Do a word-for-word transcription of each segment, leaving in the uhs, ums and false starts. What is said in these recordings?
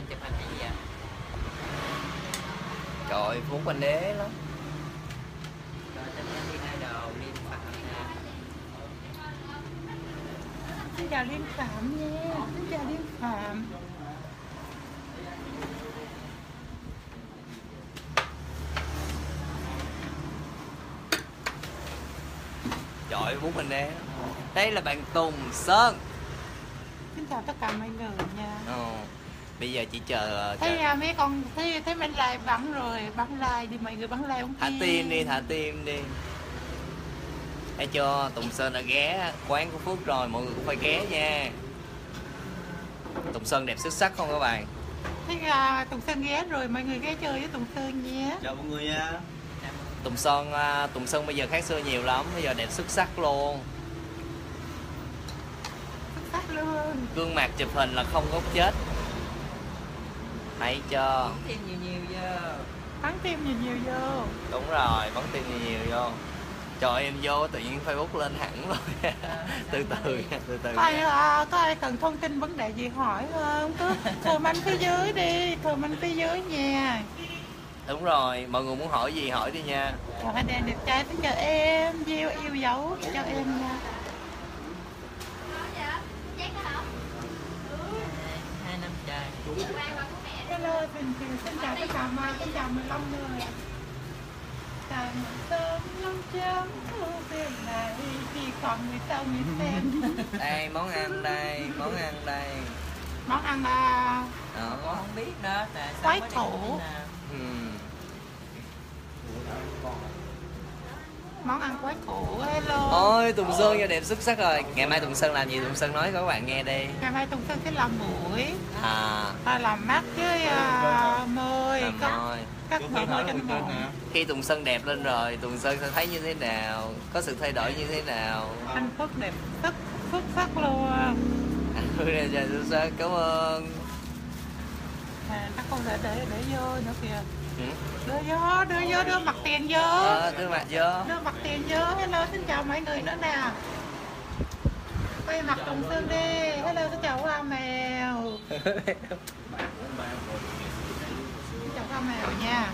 chụp hình hay gì vậy? Trời ơi, Phúc anh đế lắm. Rồi tính đi hai đồ Liên Phạm nè. Xin chào Liên Phạm nha. Xin chào Liên Phạm. Trời ơi, Phúc anh đế. Đây là bạn Tùng Sơn. Xin chào tất cả mọi người nha. Ồ, bây giờ chỉ chờ, chờ... Thấy à, mấy con thấy thấy mình like bắn rồi, bắn like đi mọi người, bắn like không? Thả tim đi, thả tim đi. Thấy chưa, Tùng Sơn đã ghé quán của Phúc rồi, mọi người cũng phải ghé nha. Tùng Sơn đẹp xuất sắc không các bạn? Thấy à, Tùng Sơn ghé rồi, mọi người ghé chơi với Tùng Sơn nhé. Chào mọi người nha. Tùng Sơn, Tùng Sơn bây giờ khác xưa nhiều lắm, bây giờ đẹp xuất sắc luôn. Xuất sắc luôn. Gương mặt chụp hình là không góc chết. Thấy chưa? Bắn thêm nhiều nhiều vô. Bắn tim nhiều nhiều vô. Đúng rồi, bắn tim nhiều nhiều vô. Trời em vô tự nhiên Facebook lên hẳn rồi. từ từ nha, từ từ Có ai, nha. à, có ai cần thông tin vấn đề gì hỏi không? Cứ comment phía dưới đi, comment phía dưới nha. Đúng rồi, mọi người muốn hỏi gì hỏi đi nha. Chào anh em đẹp trai, xin chào em, Diêu yêu dấu cho em nha. Hai năm trời. Hello, xin, xin chào tất cả mọi, xin chào mười lăm người. Chào mừng sớm năm chấm thu tiền này, chỉ còn người sau người xem. Đây, món ăn đây, món ăn đây. Món ăn là Đó. Con không biết nữa, tại sao Quái mới thủ. đây không biết nào. Ừm. món ăn quái thủ. Hello. Ôi, Tùng Sơn giờ đẹp xuất sắc rồi. Ngày mai Tùng Sơn làm gì Tùng Sơn nói cho các bạn nghe đi. Ngày mai Tùng Sơn sẽ làm mũi, À, à, làm mắt với uh, môi, làm cắt môi. cắt mở môi trên môi. Khi Tùng Sơn đẹp lên rồi, Tùng Sơn sẽ thấy như thế nào? Có sự thay đổi như thế nào? Anh Phước đẹp xuất xuất sắc luôn. À, Tùng Sơn cảm ơn. À, nó không thể để để vô nữa kìa. Ừ. Đưa vô, đưa vô, đưa mặt tiền vô. Ờ, đưa mặt vô. Đưa mặt tiền vô. Hello, xin chào mọi người nữa nè. Quay mặt Tùng Sơn đi. Hello, xin chào hoa mèo. Xin chào hoa mèo nha.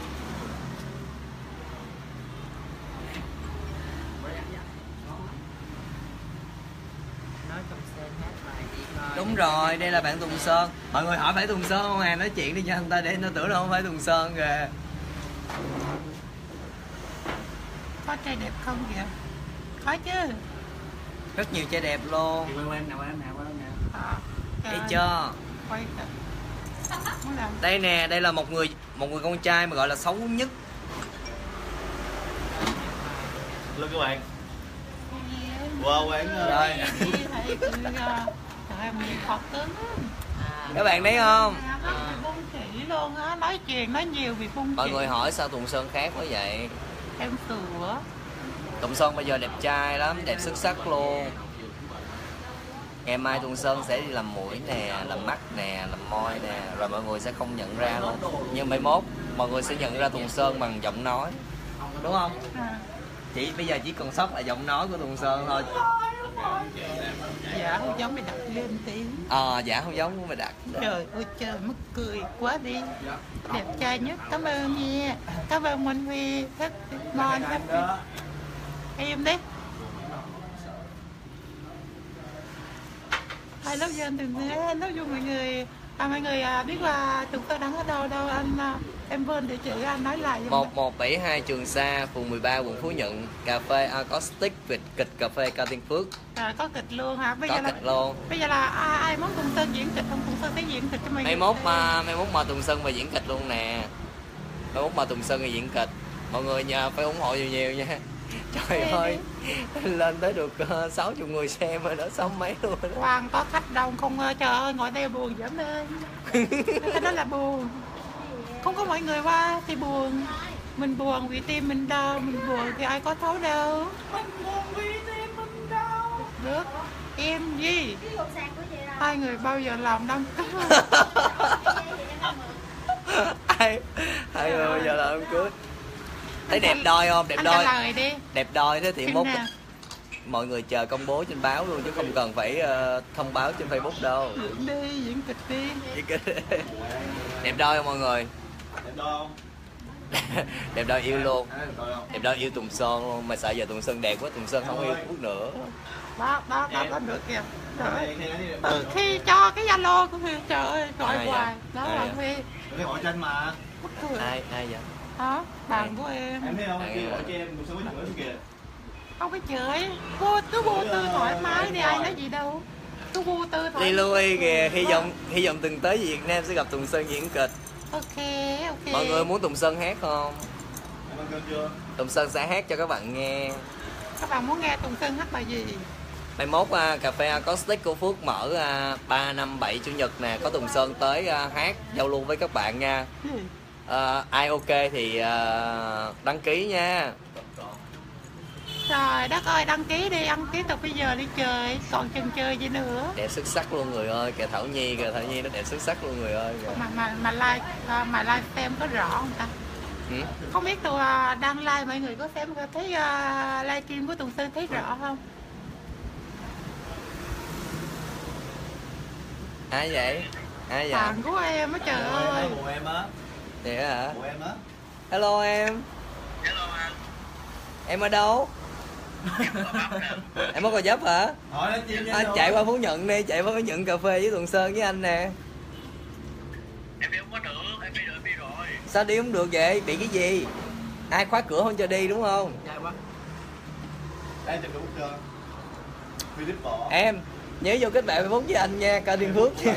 Nói trong sen hát bài đi coi. Đúng rồi, đây là bạn Tùng Sơn. Mọi người hỏi phải Tùng Sơn không à? Nói chuyện đi cho người ta để nó tưởng đâu không phải Tùng Sơn kìa. Có trai đẹp không kìa? Có chứ. Rất nhiều trai đẹp luôn. Quay quay nào, quay nào, quay nào. À, Thấy chưa? quay kìa. Muốn làm Đây nè, đây là một người một người con trai mà gọi là xấu nhất. Hello các bạn. Wow, quán Rồi. thầy cứ trời ơi mình học cứng. À, Các bạn thấy không? Bị bung chỉ luôn á, nói chuyện nói nhiều bị bung Mọi chỉ. người hỏi sao Tùng Sơn khác quá vậy? Em sửa. Tùng Sơn bây giờ đẹp trai lắm, đẹp xuất sắc luôn. Ngày mai Tùng Sơn sẽ đi làm mũi nè, làm mắt nè, làm môi nè, rồi mọi người sẽ không nhận ra luôn. Nhưng mai mốt mọi người sẽ nhận ra Tùng Sơn bằng giọng nói, đúng không? À. Chỉ bây giờ chỉ còn sót là giọng nói của Tùng Sơn thôi. Dạ không giống mày đặt lên tiếng. Ờ, à, dạ không giống của mày đặt. Trời ơi trời mắc cười quá đi. Đẹp trai nhất, cảm ơn nha. Cảm ơn Minh Huy, rất ngon lắm. Em đấy. I love you anh Tùng Sơn, I love you mọi người. À, mọi người à, biết là Tùng Sơn đang ở đâu đâu anh à, em quên địa chỉ anh nói lại giùm một một bảy hai Trường Sa, phường mười ba, quận Phú Nhuận. Cà phê Acoustic, vịt kịch cà phê Cao Tiên Phước. Rồi có kịch luôn hả? Bây Có giờ là kịch luôn. bây giờ là ai, ai muốn Tùng Sơn diễn kịch không? Tùng Sơn sẽ diễn kịch cho mọi Mấy người. mốt mà mấy mốt mà Tùng Sơn về diễn kịch luôn nè. Mấy mốt mà Tùng Sơn về diễn kịch. Mọi người nhờ phải ủng hộ nhiều nhiều nha. Trời ơi, lên tới được uh, sáu mươi người xem rồi đó, sáu mấy luôn đó. Hoàng có khách đông không? Trời ơi, ngồi đây buồn dữ lên. Cái đó là buồn. Không có mọi người qua thì buồn. Mình buồn vì tim mình đau, mình buồn thì ai có thấu đâu. Mình buồn vì tim mình đau. Được, em gì? Hai người bao giờ làm đám cưới? ai ai mà bây giờ là em cưới. Thấy đẹp đôi không? Đẹp Anh đôi. trả lời đi. Đẹp đôi thế thì Phim mốt nào? mọi người chờ công bố trên báo luôn chứ không cần phải uh, thông báo trên Facebook đâu. Diễn đi, diễn kịch đi. Đẹp đôi không mọi người? Đẹp đôi không? Đẹp đôi yêu luôn. Đẹp đôi không? Đẹp đôi yêu Tùng Sơn luôn, mà sợ giờ Tùng Sơn đẹp quá Tùng Sơn không yêu Phước nữa. Đó, đó, đó, đó được kìa. Trời ơi. Từ khi cho cái Zalo của Huy, trời ơi, gọi Ai hoài. vậy? Đó Ai là vậy? Huy. Cái hỏi tranh mà. Bất thường. Ai ai vậy? Đó, bạn của em. Em thấy không? Ai Kia à? hỏi cho em, một số mấy chửi kìa. Không phải chửi. Vô, cứ vô tư thoải mái đi, ai nói gì đâu. Cứ vô tư thoải Đi Louis kìa, hy Vâng. vọng hy vọng từng tới Việt Nam sẽ gặp Tùng Sơn diễn kịch. Ok, ok. Mọi người muốn Tùng Sơn hát không? Em ăn cơm chưa? Tùng Sơn sẽ hát cho các bạn nghe. Các bạn muốn nghe Tùng Sơn hát bài gì? Mai mốt à, cà phê Acoustic của Phước mở à, ba năm bảy chủ nhật nè, có Tùng Sơn tới à, hát giao lưu với các bạn nha. Gì? À, ai ok thì à, đăng ký nha. Trời đất ơi, đăng ký đi, đăng ký từ bây giờ đi chơi, còn chừng chơi gì nữa. Đẹp xuất sắc luôn người ơi, kìa Thảo Nhi kìa, Thảo Nhi nó đẹp xuất sắc luôn người ơi kìa. Mà mà mà like à, mà like xem có rõ không ta? Ừ? Không biết tôi à, đang like mọi người có xem có thấy à, live stream của Tùng Sơn thấy rõ không? Ai vậy? Ai vậy? Bạn của em á trời ơi. Bộ em á. Vậy hả? Bộ em á. Hello em. Hello anh. Em ở đâu? Em ở Gò Vấp hả? Hỏi nói chuyện À, chạy qua Phú Nhuận đi, chạy qua Phú Nhuận cà phê với Tùng Sơn với anh nè. Em đi không có được, em đi được em đi rồi. Sao đi không được vậy? Bị cái gì? Ai khóa cửa không cho đi đúng không? Chạy quá. Đây chụp đúng chưa? Philip bỏ. Em nhớ vô kết bạn Facebook với anh nha, Cao Thiên Phước nha.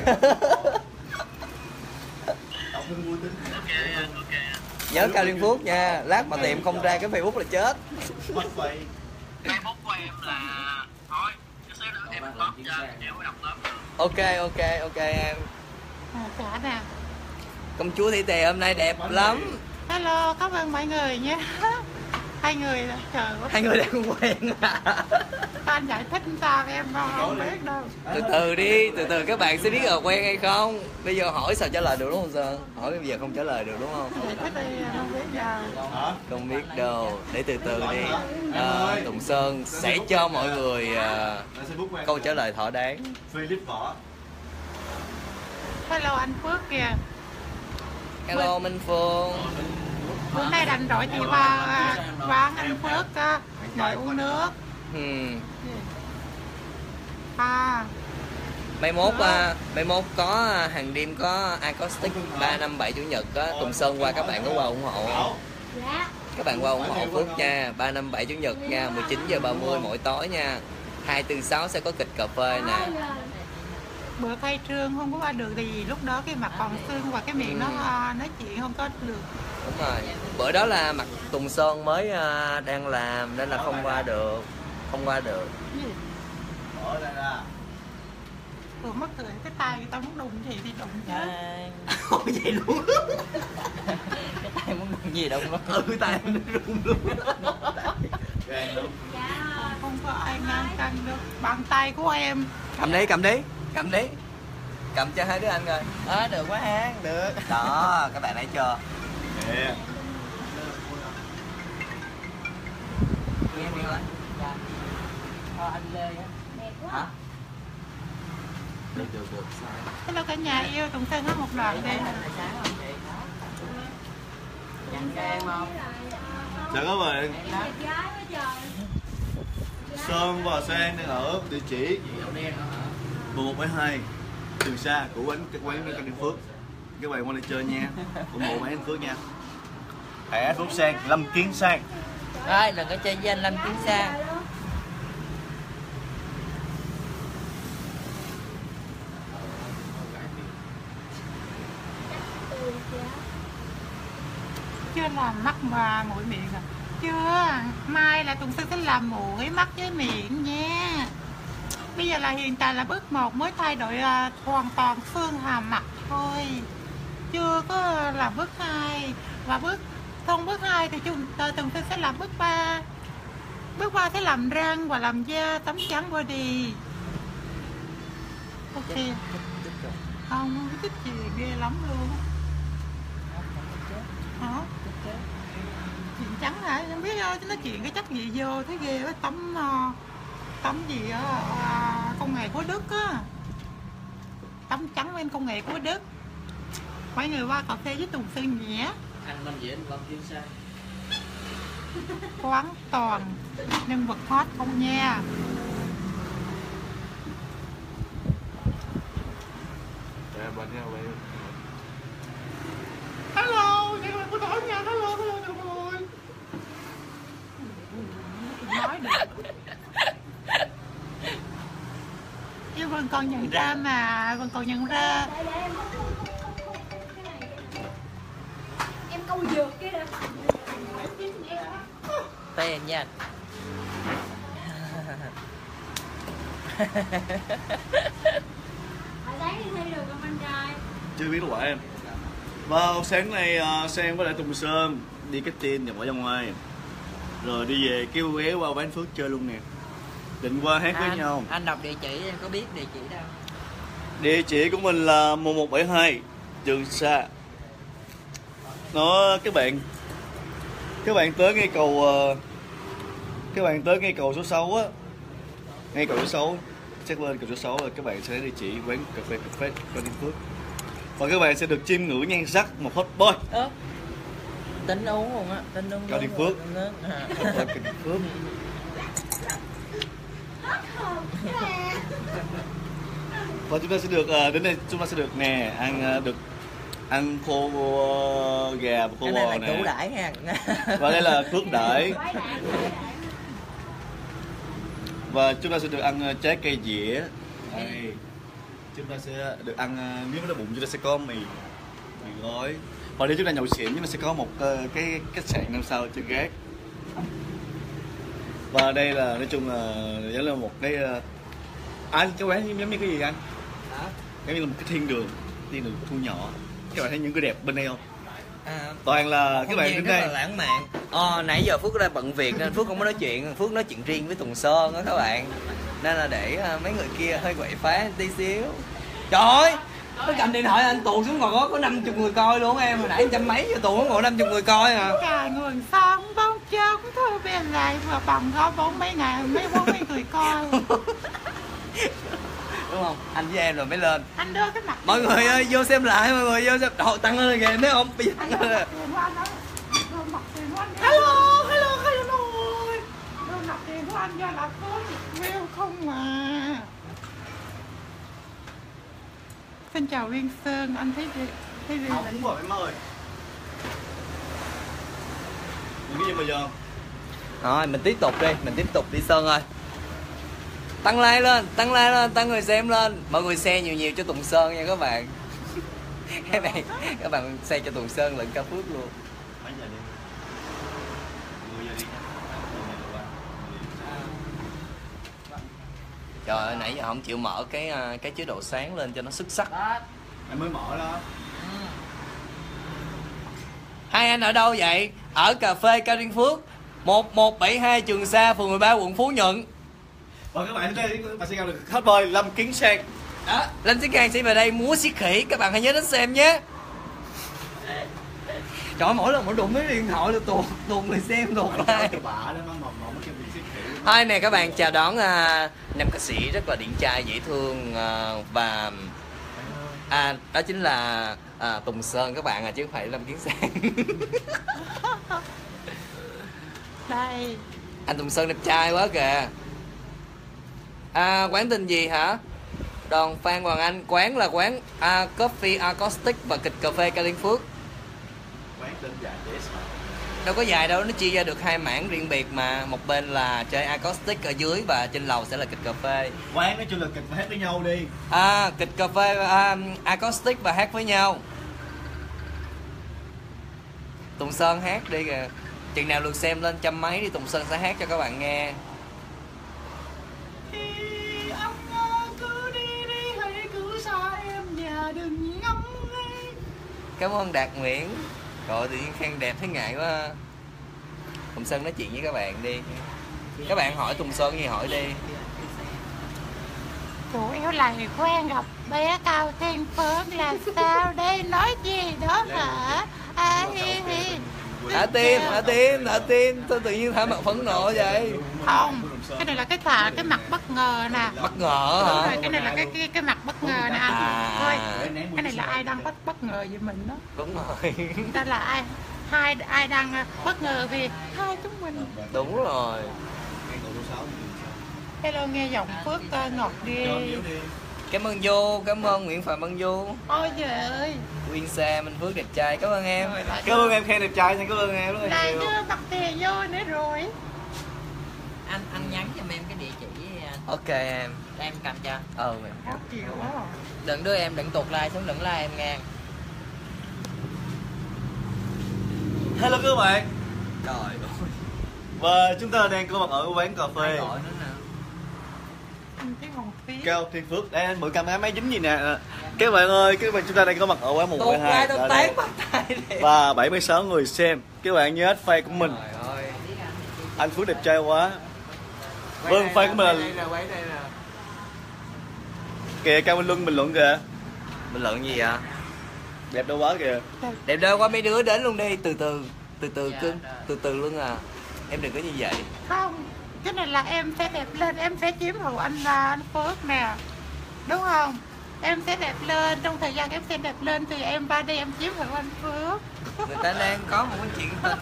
Đọc hương vui tính. Ok anh, ok anh. Nhớ Cao Thiên Phước nha, lát mà tìm không ra cái Facebook là chết. Mất vậy. Facebook của em là thôi, cái sếp đó em top cho em đọc top. Ok ok ok em. À, trả nè. Công chúa Thị Tề hôm nay đẹp lắm. Hello, cảm ơn mọi người nha. Hai người là trời ơi. Hai người đang quen. Anh giải thích sao em không biết đâu. Từ từ đi, từ từ các bạn sẽ biết là quen hay không. Bây giờ hỏi sao trả lời được đúng không Sơn? Hỏi bây giờ không trả lời được đúng không? Giải thích đi, không biết đâu. Hả? Không biết đâu, để từ từ đi. À, Tùng Sơn sẽ cho mọi người à, Là Facebook của em. câu trả lời thỏa đáng. Philip bỏ. Hello anh Phước kìa. Hello Minh Phương. Bữa nay đành rỗi chị qua à, quán anh Phước à, mời uống nước. Hmm. À, Mai mốt à, mai mốt có à, hàng đêm có Acoustic ba năm bảy chủ nhật á, Tùng Sơn qua các bạn có qua ủng hộ. Các bạn qua ủng hộ Phước nha, ba năm bảy chủ nhật nha, mười chín giờ ba mươi mỗi tối nha. hai tư sáu sẽ có kịch cà phê nè. bữa khai trương không có qua được thì lúc đó cái mặt còn xương và cái miệng nó à, nói chuyện không có được. Đúng rồi. Bữa đó là mặt Tùng Sơn mới à, đang làm nên là không qua được. Không qua được. Cái gì? Bỏ ra ra. Tôi mất cười cái tay người ta muốn đụng gì thì đụng chứ. Ôi vậy luôn. Cái tay muốn đụng gì đâu nó. Ừ tay nó run luôn. Gan luôn. Không có ai ngăn cản được bàn tay của em. Cầm đi, cầm đi, cầm đi. Cầm cho hai đứa anh coi. Ờ được quá ha, được. Đó, các bạn thấy chưa? Nè. Nghe đi rồi. Dạ. Ờ anh Lê á. Hả? Được, được, được. Hello cả nhà yêu Tùng Sơn hát một đoạn đi. Sáng không chị? Dặn cho em không? Chào các bạn. Em đó. Sơn và Sang đang ở địa chỉ một một bảy hai Trường Sa của quán cái quán Cao Thiên Phước. Các bạn qua đây chơi nha, ủng hộ quán Anh Phước nha. Hãy Phước Sang, Lâm Kiến Sang. Rồi đừng có chơi với anh Lâm Tiến Sang. Chưa làm mắt mà mũi miệng à? Chưa, mai là Tùng Sơn sẽ làm mũi mắt với miệng nha. Bây giờ là hiện tại là bước một mới thay đổi à, hoàn toàn phương hàm mặt thôi. Chưa có làm bước hai. Và bước không bước hai thì chúng ta Tùng Sơn sẽ làm bước ba. Bước ba sẽ làm răng và làm da tấm trắng body. Ok. Không, không thích gì ghê lắm luôn. Hả? Chuyện trắng hả? Không biết đâu, chứ nói chuyện cái chất gì vô thấy ghê quá tấm uh, tấm gì á, à, công nghệ của Đức á, tấm trắng bên công nghệ của Đức. Mấy người qua cà phê với Tùng Sơn nhé. Ăn năm diễn Long Thiên Sang. Quán toàn nhân vật hot không nha. Hello, chị ơi, cô Thảo nha, hello, hello, hello. Nói được. Em vẫn còn nhận ra mà, vẫn còn nhận ra. Để, để em em câu dược kia nè. Tên nha. Hồi sáng đi thi được không anh trai? Chưa biết quả em. Vào sáng nay uh, Sang với lại Tùng Sơn đi cái tin và bỏ ra ngoài. Rồi đi về kêu ghé qua Bán Phước chơi luôn nè. Định qua hát với nhau. Anh đọc địa chỉ em có biết địa chỉ đâu. Địa chỉ của mình là một một bảy hai Trường Sa. Nó các bạn các bạn tới ngay cầu uh, các bạn tới ngay cầu số sáu á, ngay cầu số sáu, check lên cầu số sáu là các bạn sẽ thấy địa chỉ quán cà phê cà phê Cà Phước. Và các bạn sẽ được chiêm ngưỡng nhan sắc một hot boy. Ơ. Tính uống luôn á, tính uống. Cà Phước. À. Cà Phước. Và chúng ta sẽ được uh, đến đây chúng ta sẽ được nè ăn uh, được ăn khô uh, gà và khô Cái này bò là nè. củ đãi ha. Và đây là Phước Đãi. Và chúng ta sẽ được ăn uh, trái cây dĩa. Đây. Chúng ta sẽ được ăn uh, nếu mà đói bụng chúng ta sẽ có mì mì gói. Và nếu chúng ta nhậu xỉn chúng ta sẽ có một uh, cái khách sạn năm sao trên gác. Và đây là nói chung là giống là một cái uh, anh cái quán giống như cái gì anh? Hả? Giống như là một cái thiên đường, thiên đường thu nhỏ. Các bạn thấy những cái đẹp bên đây không? À, Toàn là các bạn đến rất đây. là lãng mạn. Ờ, nãy giờ Phước đang bận việc nên Phước không có nói chuyện, Phước nói chuyện riêng với Tùng Sơn đó các bạn. Nên là để uh, mấy người kia hơi quậy phá tí xíu. Trời ơi, nó cầm điện thoại anh tuồn xuống ngồi có có năm mươi người coi luôn em, hồi nãy trăm mấy giờ tuồn ngồi năm mươi người coi à. Cả nguồn son bông trống thôi bên lại vừa bằng có bốn mấy ngàn mấy bốn mấy người coi. Đúng không? Anh với em rồi mới lên. Anh đưa cái mặt Mọi người ơi, vô xem lại, mọi người vô xem. Hồi tăng lên kìa, thấy không? Bây giờ tăng lên. Hello, hello, hello. Đưa mặt tiền của anh ra là có view không mà. Xin chào Viên Sơn, anh thấy gì? Thấy gì? Không rồi em ơi. Những cái gì bây giờ? Rồi, mình tiếp tục đi, mình tiếp tục đi Sơn ơi. Tăng like lên, tăng like lên, tăng người xem lên. Mọi người share nhiều nhiều cho Tùng Sơn nha các bạn. Các bạn, các bạn share cho Tùng Sơn lẫn Ca Phước luôn. Mấy giờ đi? mười giờ đi nha. Trời ơi, nãy giờ không chịu mở cái cái chế độ sáng lên cho nó xuất sắc. Em mới mở đó. Hai anh ở đâu vậy? Ở cà phê Cà Phước, một một bảy hai Trường Sa, phường mười ba, quận Phú Nhuận. Và các bạn đến đây các bạn sẽ gặp được hot boy Lâm Kiến Sang. Đó, Lâm Kiến Sang sẽ về đây múa xiết khỉ, các bạn hãy nhớ đến xem nhé. Trời ơi, mỗi lần mỗi đụng mấy điện thoại là tuột tuột người xem tuột like. Bả đó nó mỏng mỏng cái việc xiết khỉ. Hai nè các bạn, chào đón uh, nam ca sĩ rất là điển trai dễ thương uh, và à, đó chính là à, Tùng Sơn các bạn à, chứ không phải Lâm Kiến Sang. Đây. Anh Tùng Sơn đẹp trai quá kìa. À, quán tên gì hả? Đoàn Phan Hoàng Anh. Quán là quán à, Coffee Acoustic và kịch cà phê Cà Phước. Quán tên dài dễ sợ. Đâu có dài đâu, nó chia ra được hai mảng riêng biệt mà. Một bên là chơi acoustic ở dưới và trên lầu sẽ là kịch cà phê. Quán nói chung là kịch hát với nhau đi. À, kịch cà phê à, acoustic và hát với nhau. Tùng Sơn hát đi kìa. Chừng nào lượt xem lên trăm mấy thì Tùng Sơn sẽ hát cho các bạn nghe. Thì anh cứ đi đi hãy cứ xa em và đừng ngắm ngay. Cảm ơn Đạt Nguyễn. Rồi tự nhiên khen đẹp thấy ngại quá. Tùng Sơn nói chuyện với các bạn đi. Các bạn hỏi Tùng Sơn gì hỏi đi. Chủ yếu là quen gặp bé Cao Thiên Phước là sao đây, nói gì đó hả? À, hi hi. thả tim thả tim thả tim sao tự nhiên thả mặt phẫn nộ vậy? Không, cái này là cái thả cái mặt bất ngờ nè. Bất ngờ Đúng hả? rồi, cái này là cái cái cái mặt bất ngờ nè. À. Thôi, cái này là ai đang bất bất ngờ về mình đó. Đúng rồi. Ta là ai? Hai ai đang bất ngờ vì hai chúng mình. Đúng rồi. Hello, nghe giọng Phước uh, ngọt ghê. Cảm ơn Du, cảm ơn Nguyễn Phạm Ân Du. Ôi trời ơi. Nguyên Sa Minh Phước đẹp trai, cảm ơn em. Cảm ơn em khen đẹp trai nha, cảm ơn em rất là Này nhiều. chưa bắt tiền vô nữa rồi. Anh anh nhắn cho em cái địa chỉ anh. Ok em. Để em cầm cho. Ờ mày. Khó chịu quá. Đừng đưa em đừng tụt like xuống đừng like em nghe. Hello các bạn. Trời ơi. Và chúng ta đang có mặt ở quán cà phê Gọi nữa nè. Anh thấy hồn phí. Cao Thiên Phước. Đây anh mượn camera máy dính gì nè. Các bạn ơi, các bạn chúng ta đang có mặt ở quán một Tụt bảy hai like tụt tán bắt tay đi. và bảy mươi sáu người xem. Các bạn nhớ add fan của mình. Trời ơi. Anh Phước đẹp trai quá. Vâng, fan của mình là đây là quay đây nè. kìa Cao Minh Luân bình luận kìa. Bình luận gì vậy? Đẹp đâu quá kìa. Đẹp đâu quá mấy đứa đến luôn đi, từ từ, từ từ cưng, từ từ luôn à. Em đừng có như vậy. Không, cái này là em sẽ đẹp lên, em sẽ chiếm hữu anh là anh Phước nè. Đúng không? Em sẽ đẹp lên, trong thời gian em sẽ đẹp lên thì em ra đây em chiếm hữu anh Phước. Người ta đang có một cái chuyện tình.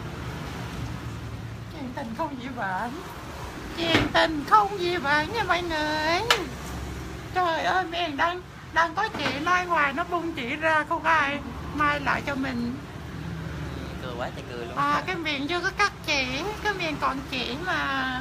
Chuyện tình không gì bệnh. Chuyện tình không gì bệnh nha mọi người. Trời ơi, mình đang đang có chị nói ngoài nó bung chị ra không ai mai lại cho mình. Cười quá trời cười luôn. À, cái miệng chưa có cắt chỉ, cái miệng còn chỉ mà.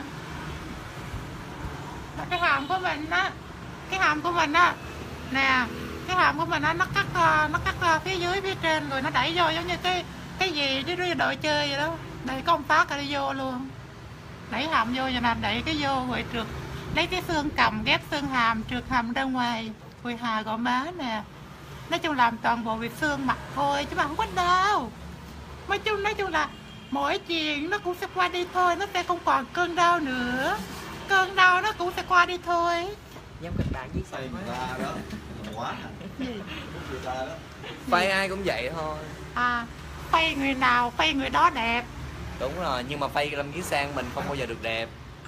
Cái hàm của mình á, cái hàm của mình á, nè, cái hàm của mình á, nó cắt nó cắt ra phía dưới phía trên rồi nó đẩy vô giống như cái cái gì chứ đội chơi vậy đó, đẩy con phát ra đi vô luôn, đẩy hàm vô rồi nè, đẩy cái vô rồi trượt, lấy cái xương cầm ghép xương hàm trượt hàm ra ngoài, quỳ hà gò má nè, nói chung làm toàn bộ việc xương mặt thôi chứ mà không có đau. Nói chung nói chung là mỗi chuyện nó cũng sẽ qua đi thôi, nó sẽ không còn cơn đau nữa, cơn đau nó cũng sẽ qua đi thôi. Giống kịch bản với sao Ra đó. Quá. Gì? Ra đó. Phây ai cũng vậy thôi. À, phây người nào phây người đó đẹp. Đúng rồi, nhưng mà phây Lâm Kiến Sang mình không bao giờ được đẹp.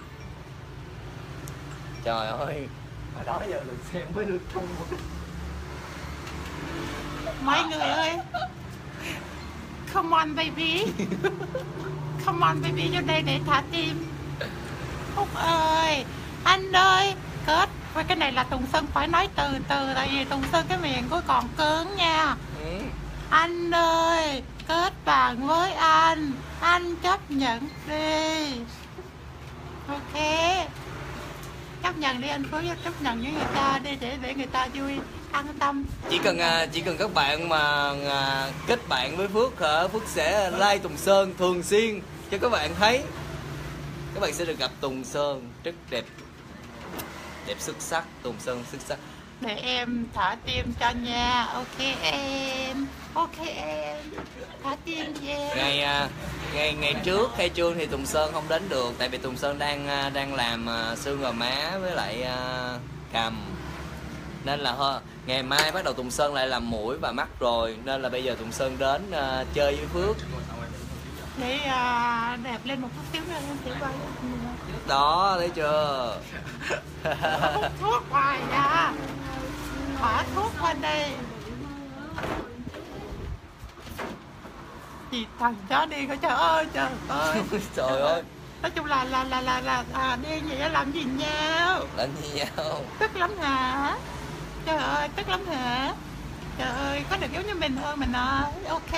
Trời ơi. Hồi đó giờ được xem mới được chung. Mấy người ơi, come on baby, come on baby vô đây để thả tim. Phúc ơi, anh ơi, kết với cái này là Tùng Sơn phải nói từ từ, tại vì Tùng Sơn cái miệng của còn cứng nha. Ừ. Anh ơi, kết bạn với anh, anh chấp nhận đi. Ok, chấp nhận đi anh Phước, chấp nhận với người ta đi để để người ta vui, an tâm. Chỉ cần à, chỉ cần các bạn mà à, kết bạn với Phước hả, Phước sẽ like Tùng Sơn thường xuyên cho các bạn thấy. Các bạn sẽ được gặp Tùng Sơn rất đẹp, đẹp xuất sắc, Tùng Sơn xuất sắc. Để em thả tim cho nha. Ok em, ok em, thả tim cho em. Ngày à, ngày ngày trước khai trương thì Tùng Sơn không đến được, tại vì Tùng Sơn đang à, đang làm à, xương gò má với lại à, cằm, nên là thôi ngày mai bắt đầu Tùng Sơn lại làm mũi và mắt rồi, nên là bây giờ Tùng Sơn đến à, chơi với Phước. Để à, đẹp lên một chút xíu nữa em sẽ quay. Đó, thấy chưa? Hút thuốc hoài ra, bỏ thuốc qua đây. Chị thằng chó đi coi, trời ơi trời ơi. Trời ơi, Nói chung là là là là là à, đi vậy đó, làm gì nhau, làm gì nhau? tức lắm hả? Trời ơi, tức lắm hả? Trời ơi, có được giống như mình thôi mình nói. Ok.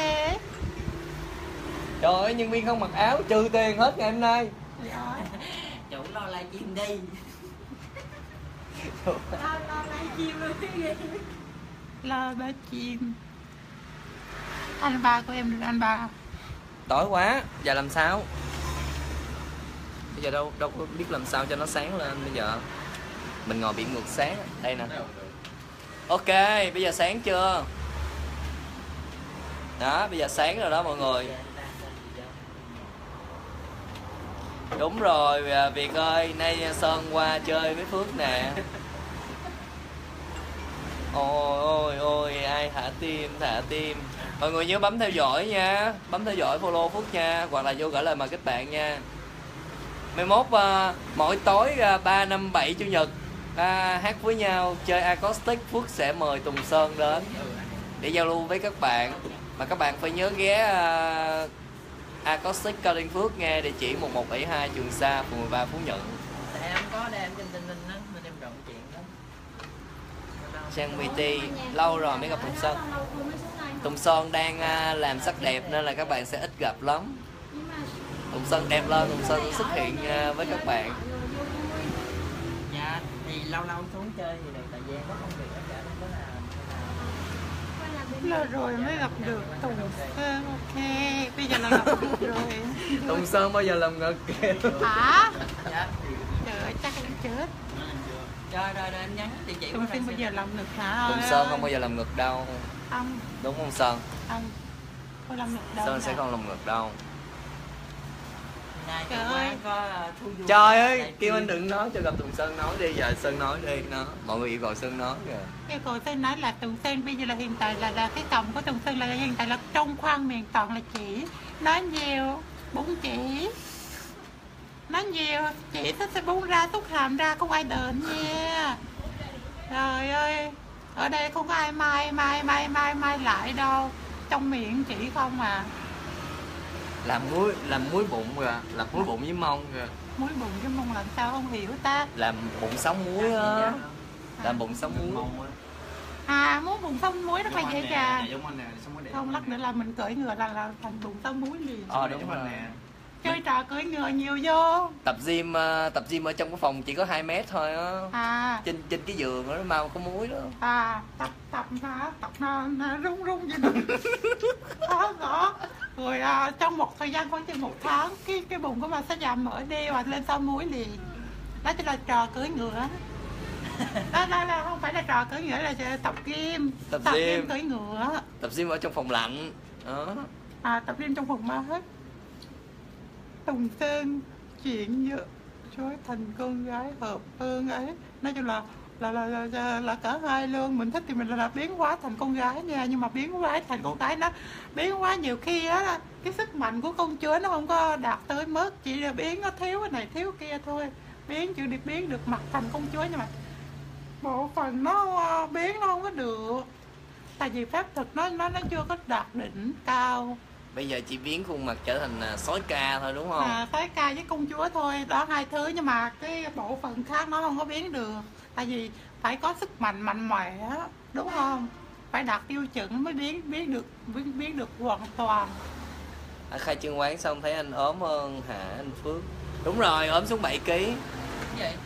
Trời ơi, nhân viên không mặc áo trừ tiền hết ngày hôm nay. Chủ lo livestream đi. Lo lo live stream luôn cái gì. Lo ba chim. Anh ba của em được anh ba. Tối quá, giờ làm sao? Bây giờ đâu đâu có biết làm sao cho nó sáng lên bây giờ. Mình ngồi bị ngược sáng. Đây nè. Ok, bây giờ sáng chưa? Đó, bây giờ sáng rồi đó mọi người. Đúng rồi, Việt ơi, nay Sơn qua chơi với Phước nè. Ôi ôi ôi, ai thả tim, thả tim. Mọi người nhớ bấm theo dõi nha, bấm theo dõi follow Phước nha, hoặc là vô gửi lời mời kết bạn nha. Mai mốt uh, mỗi tối uh, ba năm bảy chủ nhật uh, hát với nhau chơi acoustic, Phước sẽ mời Tùng Sơn đến để giao lưu với các bạn. Mà các bạn phải nhớ ghé uh, acoustic Cao Đinh Phước nghe, địa chỉ một một bảy hai Trường Sa, phường mười ba, Phú Nhuận. Tại em có đem trên tinh linh đó, nên em rộng chuyện đó. Trang pê tê lâu rồi mới gặp Tùng Sơn. Tùng Sơn đang uh, làm sắc đẹp nên là các bạn sẽ ít gặp lắm. Tùng Sơn đẹp lên, Tùng Sơn xuất hiện uh, với các bạn. Dạ, thì lâu lâu xuống chơi thì được, tại vì em có công việc ở chợ nên có là là rồi mới gặp được Tùng Sơn. Ok, bây giờ là gặp được rồi. Tùng Sơn bao giờ làm ngực kìa. Hả? Dạ. Trời ơi, chắc em chết. Rồi rồi rồi, em nhắn địa chỉ. Tùng Sơn bao giờ làm ngực hả? Tùng Sơn không bao giờ làm ngực đâu. Ông. Đúng không Sơn? Ông. Không làm ngực đâu. Sơn sẽ không làm ngực đâu. Này, trời ơi, có thu du. Trời ơi, kêu anh đừng nói cho gặp Tùng Sơn nói đi, giờ Sơn nói đi, nó. Mọi người yêu cầu Sơn nói kìa. Yêu cầu Sơn nói là Tùng Sơn bây giờ là hiện tại là là cái chồng của Tùng Sơn là hiện tại là trong khoang miệng toàn là chỉ. Nói nhiều, bún chỉ. Nói nhiều, chỉ nó sẽ bún ra, túc hàm ra, không ai đền nha. Trời ơi, ở đây không có ai mai, mai, mai, mai, mai lại đâu. Trong miệng chỉ không à. Làm muối, làm muối bụng kìa, làm muối bụng với mông kìa. Muối bụng với mông làm sao không hiểu ta. Làm bụng sống muối á. Làm bụng sống muối. À, muốn bụng sống muối rất là dễ dàng. Giống anh nè, sống muối đẹp. Không, lát nữa là mình cởi ngựa là, là thành bụng sống muối liền. Ờ đúng rồi. Chơi trò cưỡi ngựa nhiều vô. Tập gym uh, tập gym ở trong cái phòng chỉ có hai mét thôi á. À. Trên trên cái giường nó mau có muối đó. À, tập tập hả? Tập nó, nó rung rung vậy đó. Đó, đó. Rồi à, trong một thời gian khoảng chừng một tháng cái cái bụng của mình sẽ giảm mỡ đi và lên sau muối liền. Đó chính là trò cưỡi ngựa. Đó, đó là không phải là trò cưỡi ngựa, là tập gym. Tập, tập gym. gym cưỡi ngựa. Tập gym ở trong phòng lạnh. Đó. À, tập gym trong phòng mát. Tùng Sơn chuyện nhựa chối thành con gái hợp ơn ấy, nói chung là là, là là là là cả hai luôn. Mình thích thì mình là biến hóa thành con gái nha, nhưng mà biến hóa thành con gái nó biến hóa nhiều khi á, cái sức mạnh của công chúa nó không có đạt tới mức, chỉ là biến nó thiếu cái này thiếu kia thôi. Biến chưa được biến được mặt thành công chúa, nhưng mà bộ phận nó biến nó không có được, tại vì phép thuật nó nó nó chưa có đạt đỉnh cao. Bây giờ chỉ biến khuôn mặt trở thành uh, sói ca thôi đúng không? À, sói ca với công chúa thôi, đó hai thứ, nhưng mà cái bộ phận khác nó không có biến được. Tại vì phải có sức mạnh mạnh mẽ, đúng không? Phải đạt tiêu chuẩn mới biến biến được biến, biến được hoàn toàn. À, khai trương quán xong thấy anh ốm hơn hả anh Phước? Đúng rồi, ốm xuống bảy ký. Cái gì?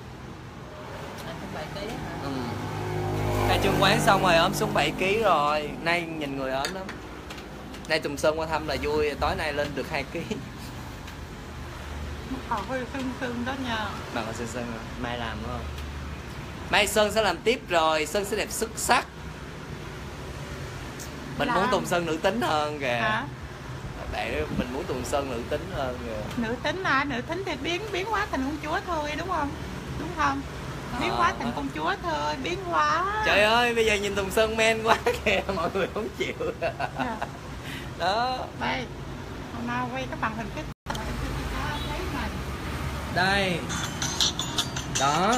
Anh xuống bảy ký hả? Ừ. Khai trương quán xong rồi ốm xuống bảy ký rồi. Nay nhìn người ốm lắm. Nay Tùng Sơn qua thăm là vui, tối nay lên được hai ký. Họ hơi sưng sưng đó nha. Mà còn Sơn Sơn mai làm đúng không? Mai Sơn sẽ làm tiếp rồi, Sơn sẽ đẹp xuất sắc. Mình Là... muốn Tùng Sơn nữ tính hơn kìa. Hả? Để mình muốn Tùng Sơn nữ tính hơn kìa. Nữ tính à, nữ tính thì biến biến hóa thành công chúa thôi, đúng không? Đúng không? Biến hóa thành công chúa thôi, biến hóa. Trời ơi, bây giờ nhìn Tùng Sơn men quá kìa, mọi người không chịu. À. Đó. Đây, hôm nay quay cái bằng hình cái đây đó,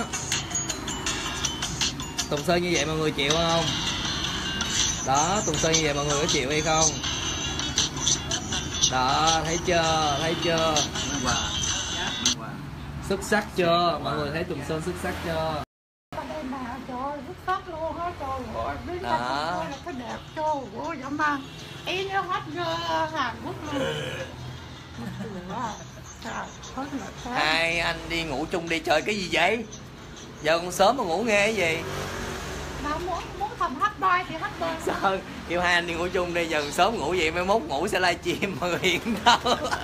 Tùng Sơn như vậy mọi người chịu không? Đó, Tùng Sơn như vậy mọi người có chịu hay không? Đó, thấy chưa, thấy chưa, xuất sắc chưa, mọi người thấy Tùng Sơn xuất sắc chưa? đây nè, trời ơi, xuất sắc luôn á, trời ơi, biết đó là cái đẹp, trời ơi, dã man, ý nó hết Hàn Quốc luôn. Hai anh đi ngủ chung đi, trời cái gì vậy? Giờ còn sớm mà ngủ nghe cái gì? Mà muốn muốn thầm hát đôi thì hát đôi. Sao? Kêu hai anh đi ngủ chung đi, giờ còn sớm ngủ vậy, mai mốt ngủ sẽ livestream mọi người yên đâu.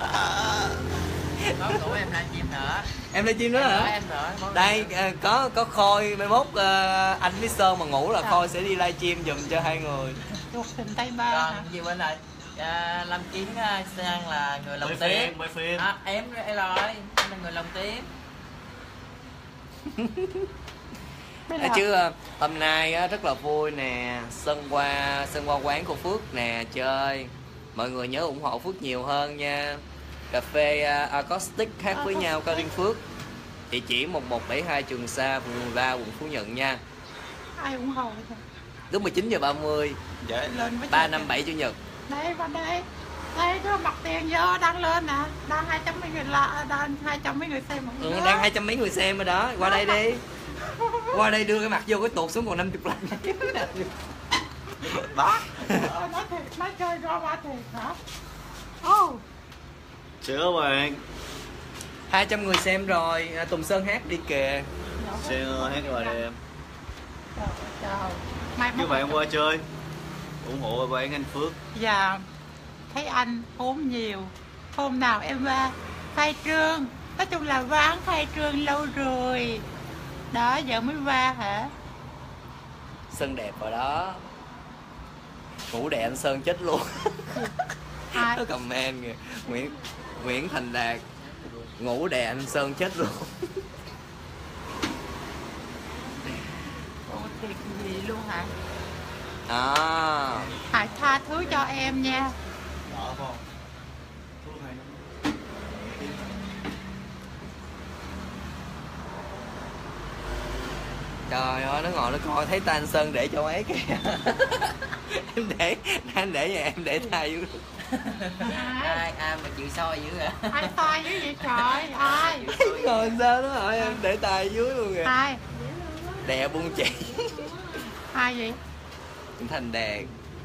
Có ngủ em livestream nữa. Em livestream nữa hả? Em nữa. Đây có có Khôi, mai mốt anh với Sơn mà ngủ là Khôi sẽ đi livestream giùm cho hai người. Chuột tình Tây Ba. Còn gì bên này? À, Lâm Chiến sang là người lồng tiếng. Quay phim. À, em em rồi, em là người lồng tiếng. Nói chứ hôm nay á, rất là vui nè, Sơn qua Sơn qua quán của Phước nè chơi. Mọi người nhớ ủng hộ Phước nhiều hơn nha. Cà phê uh, Acoustic khác với nhau Cao Liên Phước. Địa chỉ một một bảy hai Trường Sa, phường mười ba, quận Phú Nhuận nha. Ai ủng hộ? Lúc mười chín giờ ba mươi. Dạ. ba năm bảy Chủ nhật. Đây vào đây. Đây nó mặt tiền vô đang lên nè, đang hai trăm mấy người là đang hai trăm mấy người xem mọi người. Ừ, đang hai trăm mấy người xem rồi đó. Qua đây đi. Qua đây đưa cái mặt vô cái tuột xuống còn năm mươi lần. Đó. Nói thiệt, nói chơi drama thiệt hả? Oh. Sữa bạn. hai trăm người xem rồi, à, Tùng Sơn hát đi kìa. Xem hát rồi em. Trời trời. Mai Các bạn qua chơi ủng hộ bạn anh Phước. Dạ. Thấy anh uống nhiều. Hôm nào em qua khai trương. Nói chung là quán khai trương lâu rồi. Đó giờ mới qua hả? Sơn đẹp rồi đó. Ngủ đè anh Sơn chết luôn. Ai? Nó comment kìa. Nguyễn Nguyễn Thành Đạt ngủ đè anh Sơn chết luôn. Ồ, thiệt gì luôn hả? À. Hãy tha thứ cho em nha. Đỡ không? Trời ơi, nó ngồi nó coi thấy tay anh Sơn để cho ấy kìa. Em để anh để nhà em để tay dưới. ai ai mà chịu soi dữ vậy? Ai soi với vậy trời? Ai? Ngồi sao nó hỏi em để tay dưới luôn kìa. Ai? Đè buông chỉ. Ai vậy? Thành Đạt.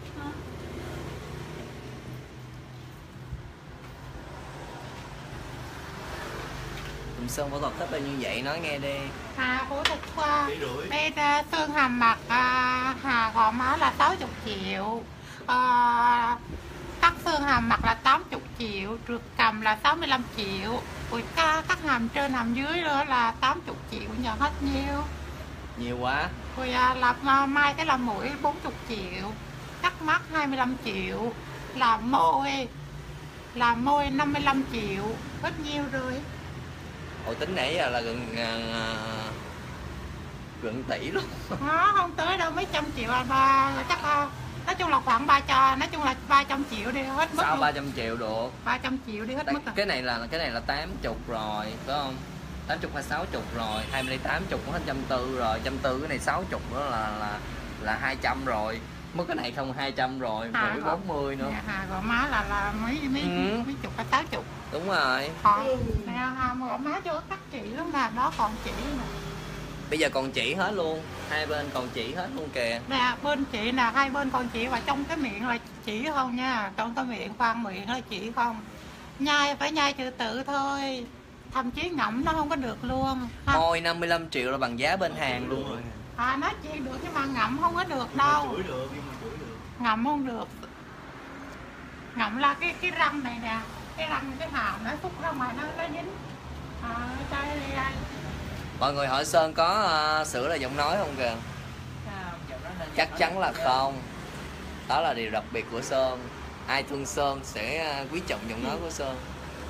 Tùng Sơn phẫu thuật thích bao nhiêu vậy nói nghe đi. Hà phẫu thuật qua bên uh, xương hàm mặt, uh, hà gò má là sáu mươi triệu, uh, cắt xương hàm mặt là tám mươi triệu, trượt cằm là sáu mươi lăm triệu, rồi cắt, cắt hàm trên hàm dưới nữa là tám mươi triệu, giờ hết nhiêu. Nhiều quá. Rồi uh, làm uh, mai cái làm mũi bốn mươi triệu, cắt mắt hai mươi lăm triệu, làm môi làm môi năm mươi lăm triệu, hết nhiêu rồi. Ủa tính nãy giờ là gần uh, gần tỷ luôn. Nó không tới đâu, mấy trăm triệu à, ba chắc uh, nói chung là khoảng ba trăm, nói chung là ba trăm triệu đi hết mất. Sao ba trăm triệu được? ba trăm triệu đi hết Tại mất rồi. cái này là cái này là tám mươi rồi, phải không? tám mươi hay sáu mươi rồi, hai mươi tám mươi cũng hết một trăm bốn mươi rồi, một trăm bốn mươi cái này sáu mươi đó là là là hai trăm rồi. Mất cái này không hai trăm rồi, À, rồi bốn mươi nữa. Dạ, hà gò má là là mấy mấy Ừ. mấy chục hay sáu chục. Đúng rồi. Họ nè, hà gò má cho cắt chỉ luôn nè, đó còn chỉ nè. Bây giờ còn chỉ hết luôn, hai bên còn chỉ hết luôn kìa. Nè bên chị nè, hai bên còn chỉ và trong cái miệng là chỉ không nha, trong cái miệng khoang miệng là chỉ không. Nhai phải nhai từ từ thôi, thậm chí ngậm nó không có được luôn. Ha. Thôi năm mươi lăm triệu là bằng giá bên Hàn luôn rồi. À, nói chuyện được nhưng mà ngậm không có được đâu. Chửi được nhưng mà chửi được. Ngậm không được. Ngậm là cái cái răng này nè, cái răng cái hàm nó xúc ra ngoài nó nó dính. À, đây đây đây. Mọi người hỏi Sơn có uh, sửa lại giọng nói không kìa? Chắc chắn là không. Đó là điều đặc biệt của Sơn. Ai thương Sơn sẽ uh, quý trọng giọng nói của Sơn.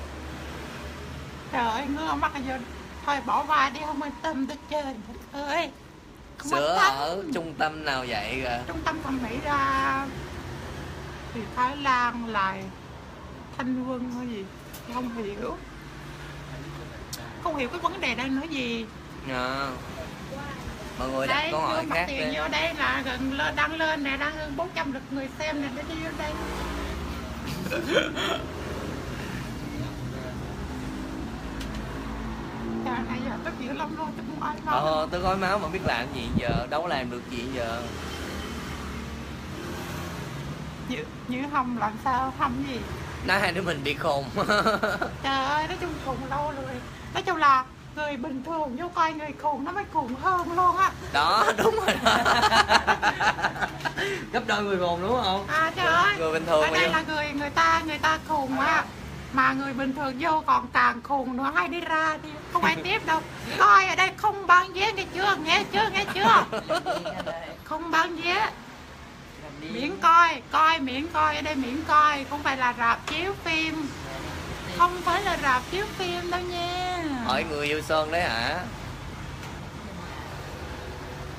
Trời ơi, ngứa mắt vô. Thôi bỏ qua đi, không quan tâm tới chơi. Trời ơi. Không Sửa quan tâm. ở trung tâm nào vậy kìa? Trung tâm thẩm mỹ ra thì Thái Lan lại Thanh Vân hay gì không hiểu, không hiểu cái vấn đề đang nói gì. À. Mọi người đặt Đây, câu hỏi mặt khác tiền đi. vô đây là gần lên, đang lên nè, đang hơn bốn trăm lượt người xem nè, để đi vô đây. Trời, nãy giờ tức dữ lắm luôn, tôi không ai nói. Ờ, tôi gói máu mà biết làm gì giờ, đâu có làm được gì giờ. Như, như hông làm sao, hông gì. Nói hai đứa mình bị khùng. Trời ơi, nói chung khùng lâu rồi. Nói chung là người bình thường vô coi người khùng nó mới khùng hơn luôn á. Đó, đúng rồi đó. Gấp đôi người khùng đúng không? À trời ơi, Người bình thường ở mà đây vô. là người người ta người ta khùng á, mà người bình thường vô còn càng khùng nữa, hay đi ra đi không ai tiếp đâu. Coi ở đây không bán vé nghe chưa, nghe chưa, nghe chưa? Không bán vé, miễn coi, coi miễn coi, ở đây miễn coi, không phải là rạp chiếu phim, không phải là rạp chiếu phim đâu nha. Hỏi người yêu Sơn đấy hả?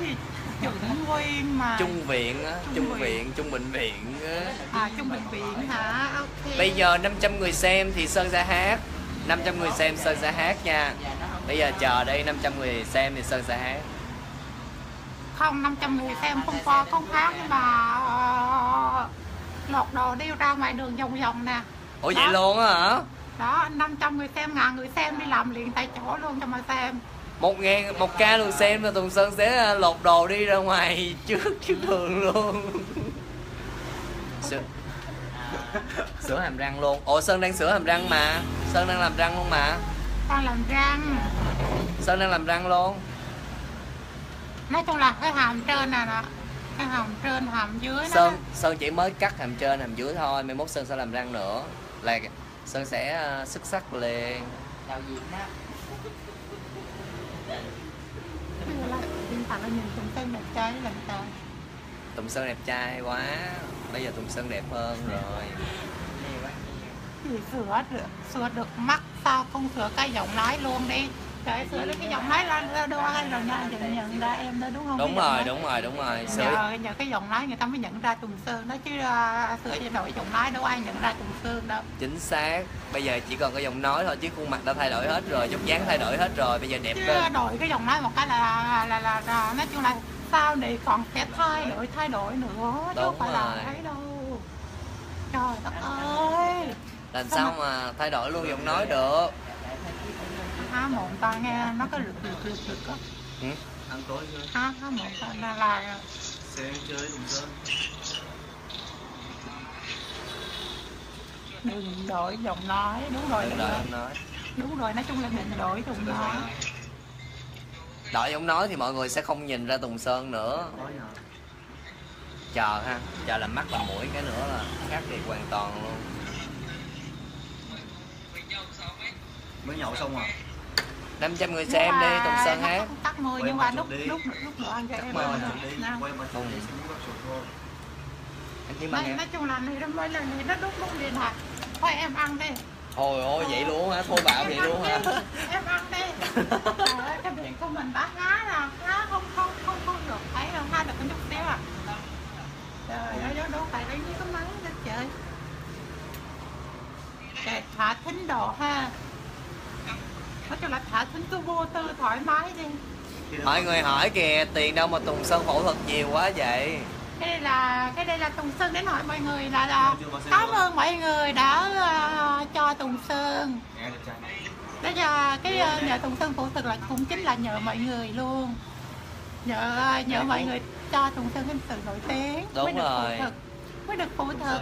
gì Trung Nguyên mà. Trung viện á, Trung Trung viện. viện, Trung bệnh viện á. À, Trung bệnh viện hả? Ok. Bây giờ năm trăm người xem thì Sơn sẽ hát. năm trăm người xem Sơn sẽ hát nha. Bây giờ chờ đây năm trăm người xem thì Sơn sẽ hát. Không, năm trăm người xem không có không hát nhưng mà uh, lọt đồ đi ra ngoài đường vòng vòng nè. Ủa đó. vậy luôn á hả? Đó, năm trăm người xem, ngàn người xem đi làm liền tại chỗ luôn cho mà xem. Một ngàn, một ca lượt xem là Tùng Sơn sẽ lột đồ đi ra ngoài trước trước đường luôn. Sửa, sửa hàm răng luôn. Ủa Sơn đang sửa hàm răng mà. Sơn đang làm răng luôn mà. Con làm răng. Sơn đang làm răng luôn. Nói chung là cái hàm trên này nè, cái hàm trên hàm dưới Sơn, Sơn chỉ mới cắt hàm trên hàm dưới thôi. Mai mốt Sơn sẽ làm răng nữa. Là Sơn sẽ uh, xuất sắc liền. đạo diễn đó. Hiện tại là nhìn Tùng Sơn đẹp trai làm sao? Tùng Sơn đẹp trai quá. Bây giờ Tùng Sơn đẹp hơn rồi. Thì sửa được, sửa được mắt sao không sửa cái giọng nói luôn đi. Để sửa được cái giọng nói là đâu ai rồi nha, nhận, nhận ra em đó đúng không? Đúng rồi, đúng rồi, đúng rồi. Sửa... Nhờ, nhờ cái giọng nói người ta mới nhận ra Tùng Sơn đó chứ uh, sửa cho đổi giọng nói đâu ai nhận ra Tùng Sơn đâu. Chính xác. Bây giờ chỉ còn cái giọng nói thôi chứ khuôn mặt đã thay đổi hết rồi, vóc dáng thay đổi hết rồi, bây giờ đẹp chứ lên. đổi cái giọng nói một cái là là, là, là, là nói chung là sau này còn sẽ thay đổi thay đổi nữa chứ không phải là thấy đâu. Trời đất ơi. Làm sao mà thay đổi luôn giọng nói được. Há mộn ta nghe nó có rực rực rực rực á. Ừ? Ăn tối chưa? Há há mộn ta là là Xe chơi Tùng Sơn. đừng đổi giọng nói, đúng rồi. Đừng đổi giọng nói. Đúng rồi, nói chung là đừng đổi giọng nói. Đổi giọng nói thì mọi người sẽ không nhìn ra Tùng Sơn nữa. Chờ ha, chờ làm mắt làm mũi cái nữa là khác biệt hoàn toàn luôn. Mới nhậu xong à? năm trăm người xem đi, Tùng Sơn hát. Tắt môi nhưng mà lúc lúc lúc đồ ăn cho em Quay ăn mà được. đi, Nào. quay mà chụp đi, xin bắt chụp thôi. Anh chỉ bằng Nói, nghe. nói chung là này nó mới là này nó đúng đúng điện thoại. Thôi em ăn đi. Ôi ôi vậy luôn hả? Thô bạo vậy luôn hả? Em ăn đi. Trời ơi, cái miệng của mình bác ngá nè, ngá không không không không được thấy đâu, ha được có chút xíu à. Trời ơi, nó đâu phải lấy cái máy đó trời. Để thả thính độ ha. Nói chung là thả thính cứ vô tư thoải mái đi. Mọi người hỏi kìa, tiền đâu mà Tùng Sơn phẫu thuật nhiều quá vậy? Cái đây là cái đây là Tùng Sơn đến hỏi mọi người là, là cảm ơn mọi người đã uh, cho Tùng Sơn. Đó giờ cái uh, nhờ Tùng Sơn phẫu thuật là cũng chính là nhờ mọi người luôn. Nhờ uh, nhờ mọi người cho Tùng Sơn cái sự nổi tiếng. Đúng mới được rồi. phẫu thuật, mới được phẫu thuật.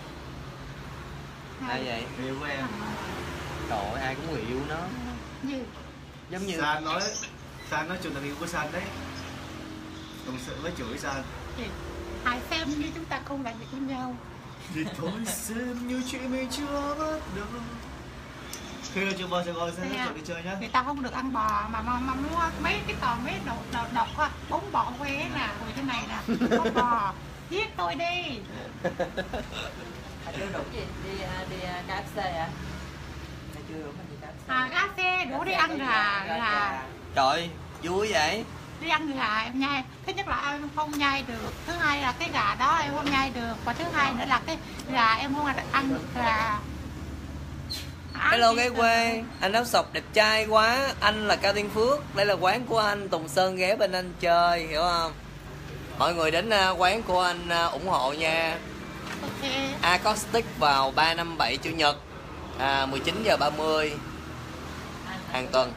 Ai vậy? Yêu của em. Trời ơi, ai cũng người yêu nó. Gì? Giống như San nói, San nói chuyện tình yêu của San đấy. Tùng Sơn mới chửi San. Gì? Hãy xem như chúng ta không là gì của nhau. Thì thôi xem như chuyện mình chưa bắt đầu. Khi nào chưa bao giờ gọi San nói đi chơi nhá. Người ta không được ăn bò mà mà, mà mua mấy cái toàn mấy đồ đồ độc á, bún bò Huế nè, rồi thế này nè, bún bò, giết tôi đi. À, chưa đủ gì đi đi ca ép xê hả? Hay chưa đủ gì ca ép xê? À, cá xe đủ đi ăn gà, gà. trời, vui vậy. Đi ăn gà em nhai. Thứ nhất là em không nhai được, thứ hai là cái gà đó em không nhai được, và thứ hai nữa là cái gà em không ăn được gà. Ăn Hello gì cái được. quê, anh áo sọc đẹp trai quá. Anh là Cao Tiên Phước, đây là quán của anh. Tùng Sơn ghé bên anh chơi, hiểu không? Mọi người đến uh, quán của anh uh, ủng hộ nha. Ok. Acoustic vào ba năm bảy Chủ nhật à, mười chín giờ ba mươi hàng tuần.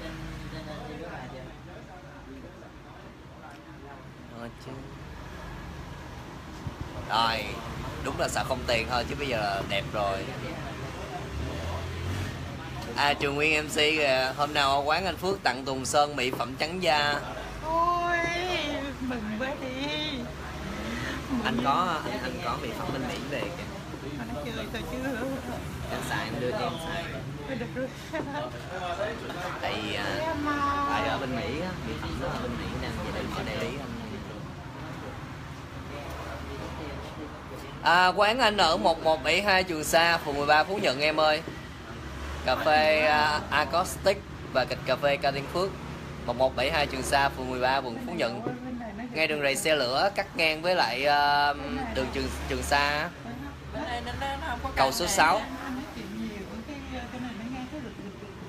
Rồi, đúng là sợ không tiền thôi chứ bây giờ là đẹp rồi. À, Trường Nguyên em xê kìa, hôm nào ở quán anh Phước tặng Tùng Sơn mỹ phẩm trắng da. Ôi, mừng quá đi. Anh có anh, anh có mỹ phẩm bên Mỹ về kìa. Mà nó chơi tôi chưa. Em xài em đưa cho em xài. Thôi được rồi. Tại à, Em à, tại ở bên Mỹ á, mỹ phẩm nó ở bên Mỹ nè, vậy đừng có để ý anh. À, quán anh ở một một bảy hai Trường Sa, phường mười ba Phú Nhuận em ơi. Cà phê uh, Acoustic và kịch cà phê Cao Tiên Phước, một một bảy hai Trường Sa, phường mười ba, quận Phú Nhuận. bên này nó ngay đường rầy xe lửa cắt ngang với lại uh, đường Trường Trường Sa á. Bên đây nó, nó, nó không có Cầu số sáu. Anh nói chuyện nhiều cái cái này nó nghe cái lực lực lực.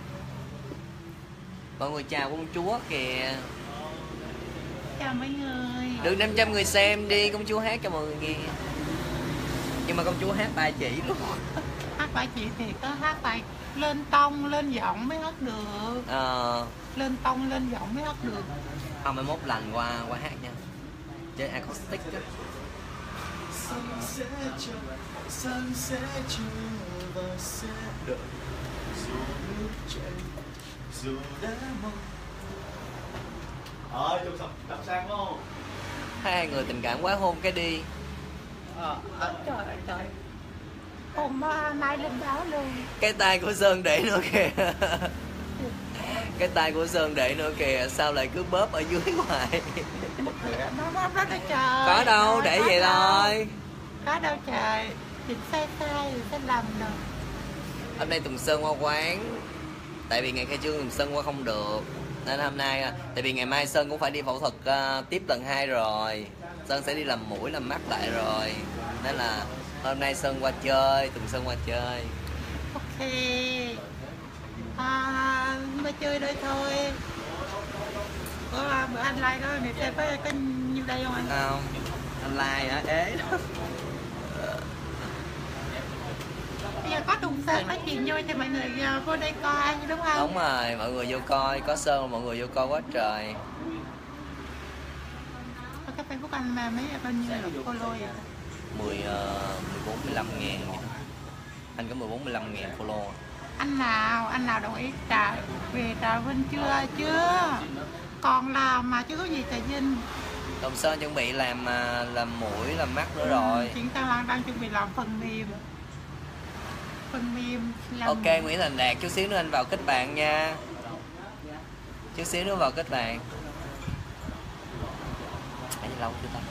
Mọi người chào công chúa kìa. Chào mấy người. Được năm trăm người xem đi, công chúa hát cho mọi người nghe. Nhưng mà công chúa hát ba chỉ luôn. Hát bài chị thì có hát bài lên tông lên giọng mới hát được. Ờ, Lên tông lên giọng mới hát được. thôi mai mốt lành qua qua hát nha. Chơi acoustic á. Sun sẽ chờ, sun sẽ chờ và sẽ đợi. Dù nước chảy, dù đã mong. Ờ, chụp sập đập sang luôn. Hai người tình cảm quá hôn cái đi. Ờ, trời ơi trời. Hôm uh, nay lên báo luôn. Cái tay của Sơn để nữa kìa. Cái tay của Sơn để nữa kìa. Sao lại cứ bóp ở dưới hoài. Nó bóp đó đó trời. Có đâu, Trời, để có vậy đâu. thôi. Có đâu trời. Dịch sai sai rồi sai lầm rồi. Hôm nay Tùng Sơn qua quán. Tại vì ngày khai trương Tùng Sơn qua không được. Nên hôm nay, tại vì ngày mai Sơn cũng phải đi phẫu thuật uh, tiếp lần hai rồi. Sơn sẽ đi làm mũi, làm mắt lại rồi. Nên là hôm nay Sơn qua chơi, Tùng Sơn qua chơi. Ok. À, mà chơi đây thôi. Có bữa anh like đó, người xem có, có nhiêu đây không anh? Không, anh like hả? Ế đó. Bây giờ có Tùng Sơn nói chuyện vui thì mọi người uh, vô đây coi đúng không? Đúng rồi, mọi người vô coi, có Sơn mọi người vô coi quá trời. Ở cái Facebook anh mà mấy bao nhiêu lượt follow vậy? mười, mười bốn, mười lăm ngàn. Anh có mười bốn, mười lăm ngàn follow. Anh nào, anh nào đồng ý trả về Trà Vinh chưa? Chưa. Còn làm mà chứ có gì Trà Vinh. Tùng Sơn chuẩn bị làm làm mũi, làm mắt nữa rồi. Chuyện Tăng Lan đang chuẩn bị làm phần mềm. Phần mềm làm... Ok, Nguyễn Thành Đạt, chút xíu nữa anh vào kết bạn nha. Chút xíu nữa vào kết bạn. Anh lâu chưa ta?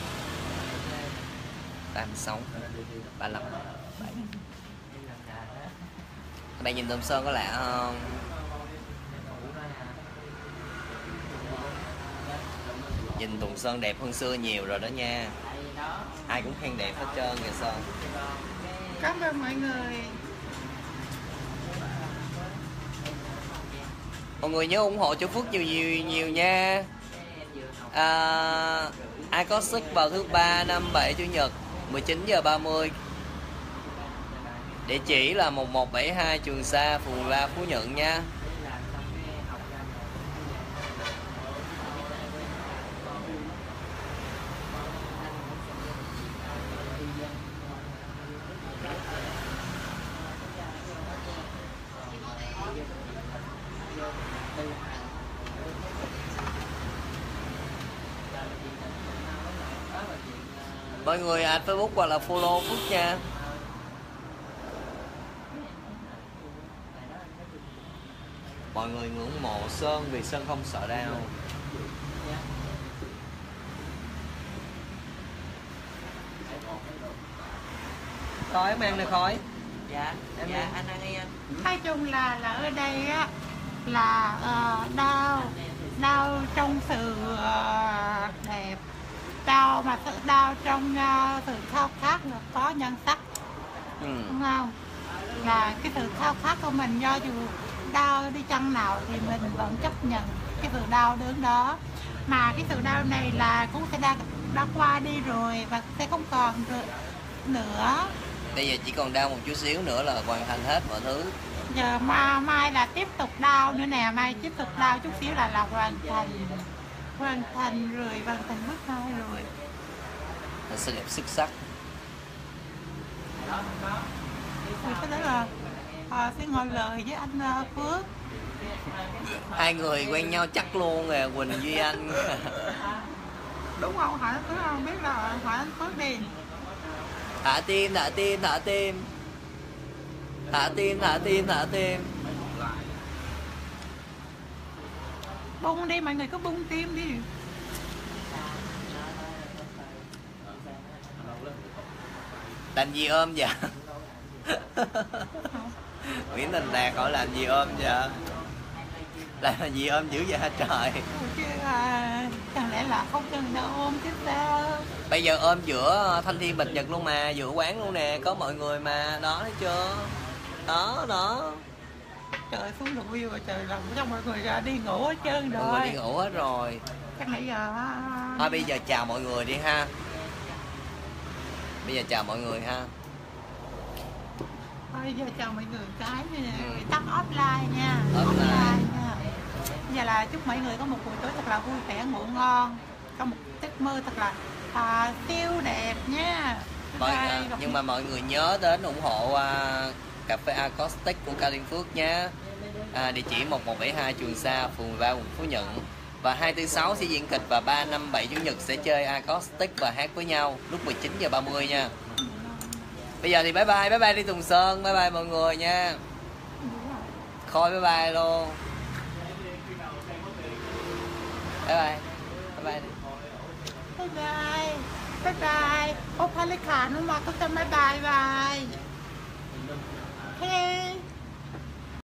ba mươi sáu, ba mươi lăm, bảy. Các bạn nhìn Tùng Sơn có lạ không? Nhìn Tùng Sơn đẹp hơn xưa nhiều rồi đó nha. Ai cũng khen đẹp hết trơn kìa Sơn. Cảm ơn mọi người. Mọi người nhớ ủng hộ cho Phước nhiều nhiều nhiều nha. À, ai có sức vào thứ ba, năm, bảy, chủ nhật mười chín giờ ba mươi. Địa chỉ là một một bảy hai Trường Sa, phường La, Phú Nhuận nha. Mọi người add Facebook hoặc là follow Phước nha. Mọi người ngưỡng mộ Sơn vì Sơn không sợ đau. Khói em ăn được khói. Dạ, Em dạ đi. anh ăn đi anh. Nói chung là là ở đây á là uh, đau đau trong sự uh, đẹp, đau mà sự đau trong uh, sự khao khát là có nhan sắc, Ừ. đúng không? Là cái sự khao khát của mình do dù đau đi chăng nào thì mình vẫn chấp nhận cái sự đau đớn đó, mà cái sự đau này là cũng sẽ đã, đã qua đi rồi và sẽ không còn rồi nữa. Bây giờ chỉ còn đau một chút xíu nữa là hoàn thành hết mọi thứ. Giờ mai, mai là tiếp tục đau nữa nè, mai tiếp tục đau chút xíu là là hoàn thành hoàn thành rồi, hoàn thành bước hai rồi. Là sự đẹp xuất sắc. Rồi cái đó là à, sẽ ngồi lời với anh uh, Phước. Hai người quen nhau chắc luôn rồi, Quỳnh Duy Anh. Đúng không? Hỏi anh Phước không biết là hỏi anh Phước đi. Thả tim, thả tim, thả tim. Thả tim, thả tim, thả tim. Bung đi, mọi người cứ bung tim đi. Làm gì ôm vậy? Nguyễn Thành Đạt hỏi làm gì ôm vậy? Làm gì ôm dữ vậy hả trời? Chứ, à, chẳng lẽ lẽ là không cần đâu ôm chứ sao. Bây giờ ôm giữa Thanh Thiên Bạch Nhật luôn mà, giữa quán luôn nè, có mọi người mà, đó thấy chưa? Đó, đó. Trời xuống được view rồi trời, lòng trong mọi người ra đi ngủ hết trơn rồi. Mọi người đi ngủ hết rồi. Chắc nãy giờ Thôi bây giờ chào mọi người đi ha. Bây giờ chào mọi người ha. Thôi giờ chào mọi người cái nha, Ừ. tắt offline nha. Offline. nha. Giờ là chúc mọi người có một buổi tối thật là vui vẻ, ngủ ngon, có một giấc mơ thật là à, siêu đẹp nha. Mọi, Bye. à, Gặp nhưng mà mọi người nhớ đến ủng hộ à, cà phê Acoustic của Ca Liên Phước nhé. À, địa chỉ một một bảy hai Trường Sa, phường ba, quận Phú Nhuận. Và hai tư sáu sẽ diễn kịch và ba năm bảy Chủ nhật sẽ chơi Acoustic và hát với nhau lúc mười chín giờ ba mươi nha. Bây giờ thì bye bye, bye bye đi Tùng Sơn, bye bye mọi người nha. Khôi bye bye luôn. Bye bye. Bye bye đi. Bye bye. Bye bye. Ô, Pha Lê Khả nó mà có tâm bye bye bye. Hey.